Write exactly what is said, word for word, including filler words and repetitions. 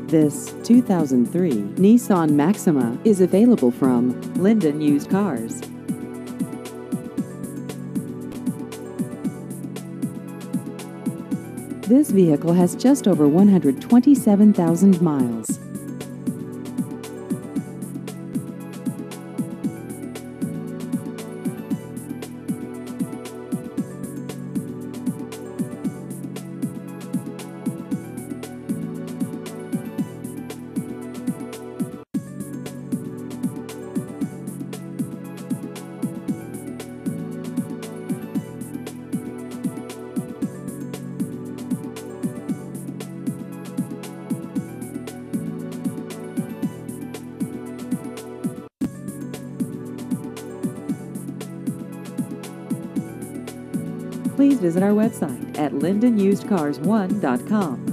This two thousand three Nissan Maxima is available from Linden Used Cars. This vehicle has just over one hundred twenty-seven thousand miles. Please visit our website at linden used cars one dot com.